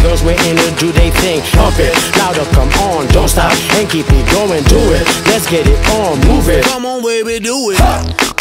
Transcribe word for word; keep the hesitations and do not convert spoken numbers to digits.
girls waiting to do they thing. Pump it, louder, come on, don't stop, and keep it going, do it. Let's get it on, move it. Come on, baby, do it.